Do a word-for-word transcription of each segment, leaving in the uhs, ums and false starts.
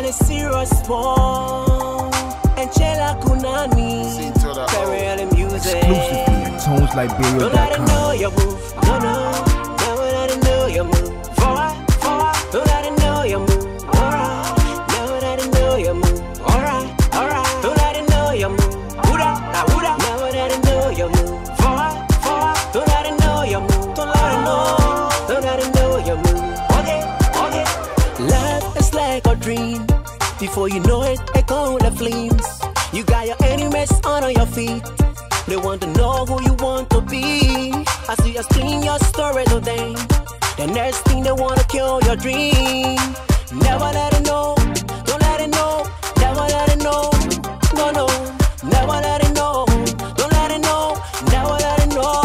a serious one. And Chela Kunani. Carry all the music. Exclusively at tones liberia Don't dot let it com. know you move. No, no. Never let it know you move. Forward, forward. Don't let it know you move. Alright. Never let it know you move. Alright, alright. Don't let it know you move. Huda, na huda. Never let it know you move. Forward, forward. Don't let it know you move. Don't let it know. Don't let it know you move. Okay, okay. Life is like a dream. Before you know it, it comes the flames. You got your enemies under your feet. They want to know who you want to be. I see you explain your story to them. The next thing they want to kill your dream. Never let it know. Don't let it know. Never let it know. No, no. Never let it know. Don't let it know. Never let it know.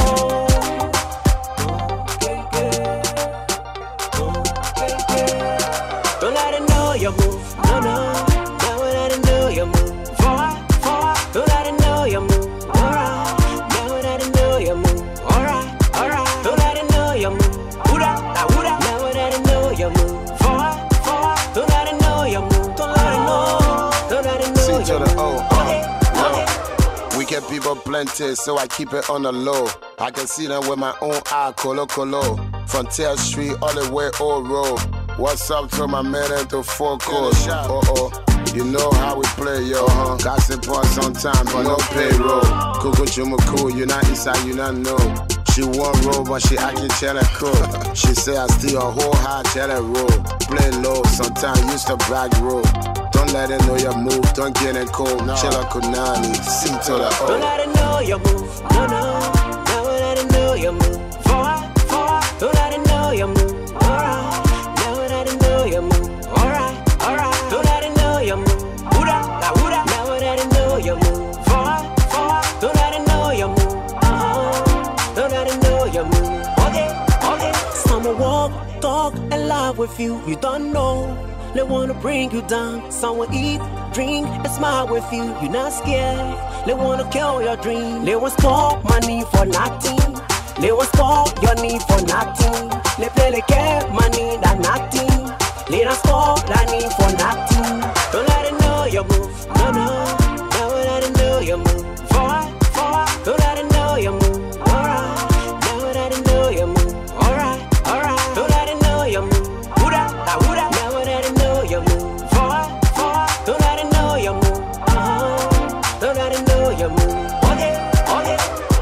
Don't let it know you move. No, no. Never let it know you move. Forward, forward. Don't let it know you move. Alright. Never let it know you move. Alright, alright. Don't let it know you move. Huda, na huda. Never let it know you move. Forward, forward. Don't let it know you move. Don't let it know. Don't let it know C you to the move. O, uh, Okay, okay. We get people plenty, so I keep it on the low. I can see them with my own eye, colo colo. Frontier Street all the way Old Road. What's up to my man at the four course? Uh oh, you know how we play, yo. Uh-huh. Gossip on sometime, but no payroll. Kuku Chumaku, you not inside, you not know. She one roll, but she acting chella cool. She say I steal a whole high chella roll. Play low, sometimes use the back roll. Don't let it know your move, don't get it cold. No. Chella Kunani, C to the O. Don't let it know you move. No, no. Never let it know you move. Forward, forward. Don't let it know you move. Alright. Never let it know you move. Alright, alright. Don't let it know you move. Huda, na huda. Never let it know you move. Forward, forward. Don't let it know you move. Uh-huh. Don't let it know you move. Okay, okay. Someone walk, talk, and laugh with you. You don't know. They wanna bring you down. Someone eat, drink, and smile with you. You're not scared. They wanna kill your dream. They want spoil money for nothing. They want spoil your need for nothing. They play like care money that nothing. They don't spoil that need for nothing. Don't let it know you move. No, no. Never let it know you move. Forward, forward. Don't let it know you move. Alright. Never let it know you move. Alright, alright. Don't let it know you move. Huda, na huda. Never let it know you move. Forward, forward. Don't let it know you move. Uh-huh. Don't let it know you move. Okay, okay.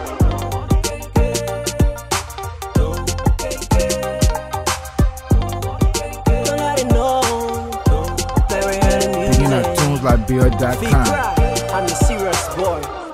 Don't let it know. Carry all the music. Begin at tones liberia dot Big com. cry. I'm a serious boy.